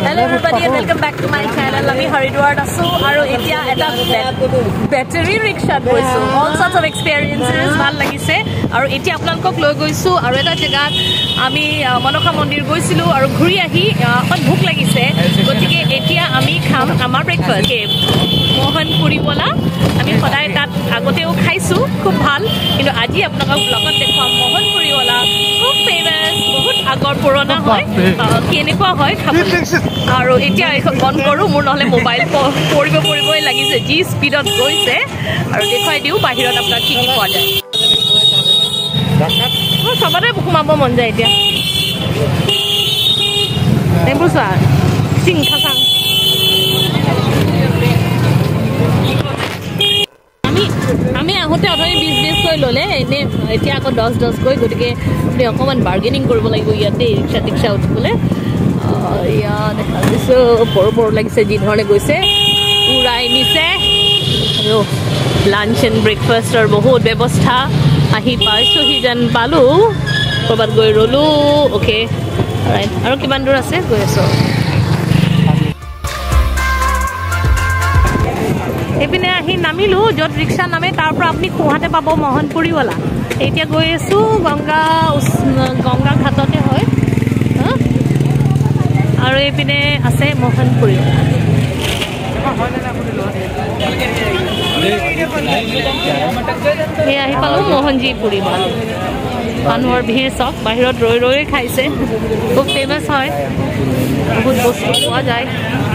Hello everybody and welcome back to my channel. আমি হৰিদ্বাৰত আছো আৰু এতিয়া এটা বেটাৰী ৰিক্সাত গৈছো। all sorts of experiences ভাল লাগিছে আৰু এতিয়া আপোনালোকক লৈ গৈছো আৰু এটা জেগাত আমি মনসা মন্দিৰ গৈছিলো আৰু ঘূৰি আহি অকণ ভোক লাগিছে গতিকে এতিয়া আমি খাম আমাৰ ব্ৰেকফাষ্ট মোহন পুৰিৱালা। আমি সদায় তাত আগতেও খাইছো খুব ভাল কিন্তু আজি আপোনালোকক ব্লগত দেখুৱাম মোহন পুৰিৱালা খুব ফেমাস বহুত আগৰ পুৰণা হয় কেনেকুৱা হয় খাব আৰু এতিয়া এখন বন্ধ কৰো মোৰ নহলে মোবাইল পৰিবই লাগিছে যি স্পিডত গৈছে আৰু দেখাই দিও বাহিৰত আপোনাক কি কি পোৱা যায় সবতে সোমাব মন যায় এতিয়া টেম্পু চোৱা চিং খাচাং আমি আহোঁতে অথনি 20 কৈ ল'লে এনে এতিয়া আকৌ 10 কৈ গতিকে আপুনি অকণমান বাৰ্গেনিং কৰিব লাগিব ইয়াতে ৰিক্সা উঠিবলৈ ইয়া দেখা দিছোঁ বৰ লাগিছে যি ধৰণে গৈছে উৰাই নিছে আৰু লাঞ্চ এণ্ড ব্ৰেকফাষ্টৰ বহুত ব্যৱস্থা আহি পাইছোঁহি যেন পালোঁ ক'ৰবাত গৈ ৰ'লোঁ অ'কে আৰু কিমান দূৰ আছে গৈ আছোঁ এইপিনে আহি নামিলোঁ য'ত ৰিক্সা নামে তাৰ পৰা আপুনি সোঁহাতে পাব মোহন পুৰিৱালা এতিয়া গৈ আছোঁ গংগা ঘাটতে হয় আৰু এইপিনে আছে মোহন পুৰিৱালা আহি পালোঁ মোহনজী পুৰিৱালা মানুহৰ ভিৰ চব বাহিৰত ৰৈ খাইছে খুব ফেমাছ হয় বহুত বস্তু পোৱা যায়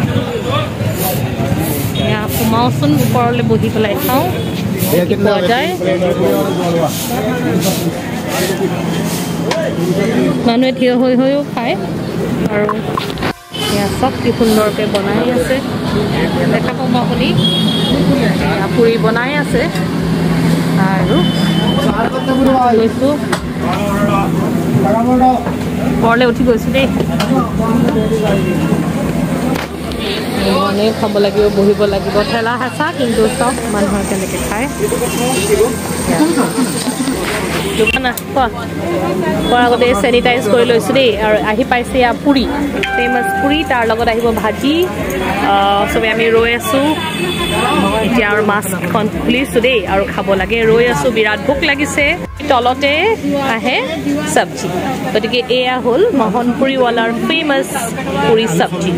সোমাওচোন ওপৰলৈ বহি পেলাই খাওঁ কি পোৱা যায় মানুহে থিয় হৈও খায় আৰু চব কি সুন্দৰকৈ বনাই আছে দেখা পাব আপুনি পুৰি বনাই আছে আৰু গৈছোঁ ওপৰলৈ উঠি গৈছোঁ দেই খাব লাগিব বহিব লাগিব ঠেলা হেঁচা কিন্তু চব মানুহৰ কেনেকৈ খায় খোৱাৰ আগতে চেনিটাইজ কৰি লৈছোঁ দেই আৰু আহি পাইছে এয়া পুৰি ফেমাছ পুৰি তাৰ লগত আহিব ভাজি চবেই আমি ৰৈ আছোঁ এতিয়া আৰু মাছখন খুলিছোঁ দেই আৰু খাব লাগে ৰৈ আছোঁ বিৰাট ভোক লাগিছে তলতে আহে চব্জি গতিকে এয়া হ'ল মোহন পুৰিৱালাৰ ফেমাছ পুৰি চব্জি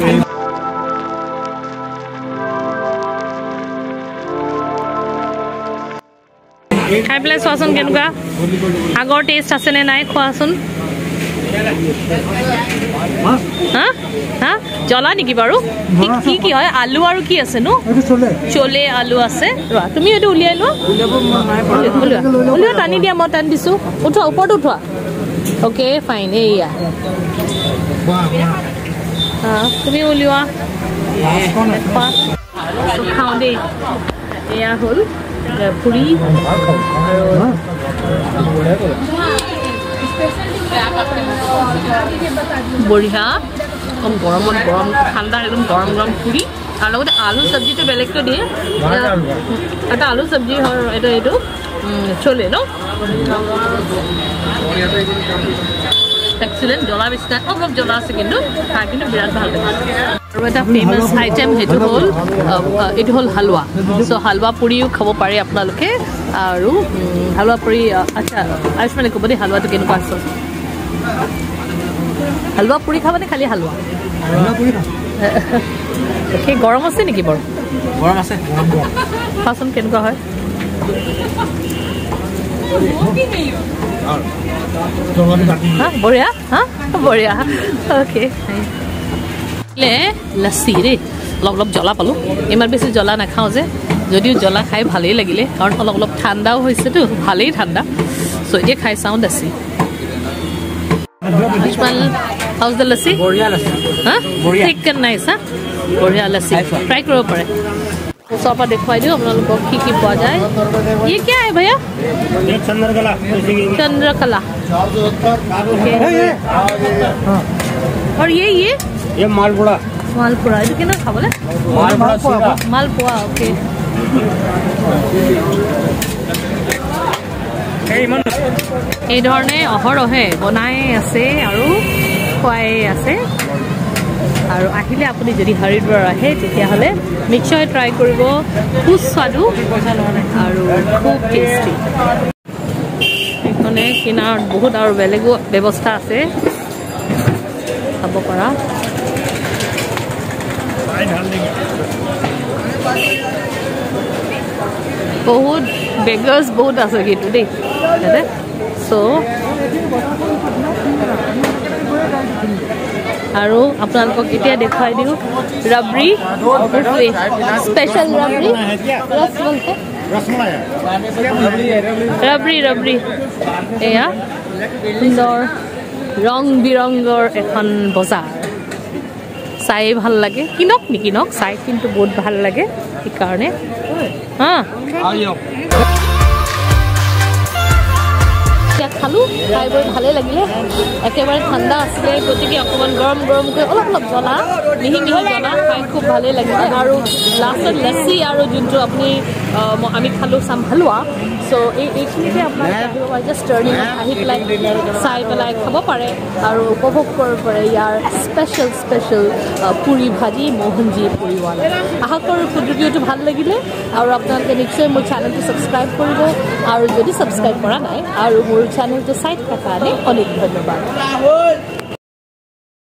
খাই পেলাই চোৱাচোন কেনেকুৱা আগৰ টেষ্ট আছেনে নাই খোৱাচোন হা জ্বলা নেকি বাৰু কি হয় আলু আৰু কি আছে নো চলে আলু আছে তুমি এইটো উলিয়াই লোৱা টানি দিয়া মই টানি দিছোঁ উঠোৱা ওপৰত উঠোৱা অ'কে ফাইন এইয়া তুমি উলিওৱা খাওঁ দেই এয়া হ'ল পুৰি বঢ়িয়া একদম গৰমত গৰম ঠাণ্ডা একদম গৰম পুৰি তাৰ লগতে আলু চব্জিটো বেলেগকৈ দিয়ে এটা আলু চব্জি হয় এইটো চলে ন এক্সিলেণ্ট জ্বলা বেছি নাই অলপ জ্বলা আছে কিন্তু খাই কিন্তু বিৰাট ভাল লাগে আৰু এটা ফেমাছ আইটেম সেইটো হ'ল এইটো হ'ল হালোৱা চ' হালোৱা পুৰিও খাব পাৰে আপোনালোকে আৰু হালোৱা পুৰি আচ্ছা আয়ুষ্মানে ক'ব দেই হালোৱাটো কেনেকুৱা আছে হালোৱা পুৰি খাবনে খালি হালোৱা সেই গৰম আছে নেকি বাৰু গৰম আছে কোৱাচোন কেনেকুৱা হয় বঢ়িয়া বঢ়িয়া অ'কে লাচি দেই অলপ জ্বলা পালোঁ ইমান বেছি জ্বলা নাখাওঁ যে যদিও জ্বলা খাই ভালেই লাগিলে কাৰণ অলপ ঠাণ্ডাও হৈছেতো ভালেই ঠাণ্ডা চ' এতিয়া খাই চাওঁ lassi house the lassi chicken nice বঢ়িয়া লাচি ট্ৰাই কৰিব পাৰে ওচৰৰ পৰা দেখুৱাই দিওঁ আপোনালোকক কি পোৱা যায় ये क्या है भैया चंद्रकला और ये मालपुड़ा এইটো কেনে খাবলে মালপোৱা ওকে এই ধৰণে অহৰহে বনাই আছে আৰু খুৱাই আছে আৰু আহিলে আপুনি যদি হৰিদ্বাৰ আহে তেতিয়াহ'লে নিশ্চয় ট্ৰাই কৰিব সুস্বাদু আৰু খুব টেষ্টি এইখনে কিনাৰত বহুত আৰু বেলেগো ব্যৱস্থা আছে খাব পৰা বহুত বেগাৰ্ছ বহুত আছে কিন্তু দেই চ' আৰু আপোনালোকক এতিয়া দেখুৱাই দিওঁ ৰাবৰি স্পেচিয়েল ৰাবৰি এয়া সুন্দৰ ৰং বিৰঙৰ এখন বজাৰ চাই ভাল লাগে কিনক নিকিনক চাই কিন্তু বহুত ভাল লাগে সেইকাৰণে খালোঁ খাই বৈ ভালেই লাগিলে একেবাৰে ঠাণ্ডা আছিলে গতিকে অকণমান গৰম গৰমকৈ অলপ অলপ জ্বলা মিহি মিহি জ্বলা খাই খুব ভালেই লাগিলে আৰু লাষ্টত লেচি আৰু যোনটো আপুনি আমি খালোঁ চাম্ভালুৱা চ' এইখিনিতে আপোনালোকে আহিব পাৰে জাষ্ট টাৰ্ণিঙত আহি পেলাই চাই পেলাই খাব পাৰে আৰু উপভোগ কৰিব পাৰে ইয়াৰ স্পেচিয়েল পুৰি ভাজি মোহনজী পুৰিৱালা আশা কৰোঁ ফুড ৰিভিউটো ভাল লাগিলে আৰু আপোনালোকে নিশ্চয় মোৰ চেনেলটো ছাবস্ক্ৰাইব কৰিব আৰু যদি ছাবস্ক্ৰাইব কৰা নাই আৰু মোৰ চেনেলটো চাই থকাৰ কাৰণে অনেক ধন্যবাদ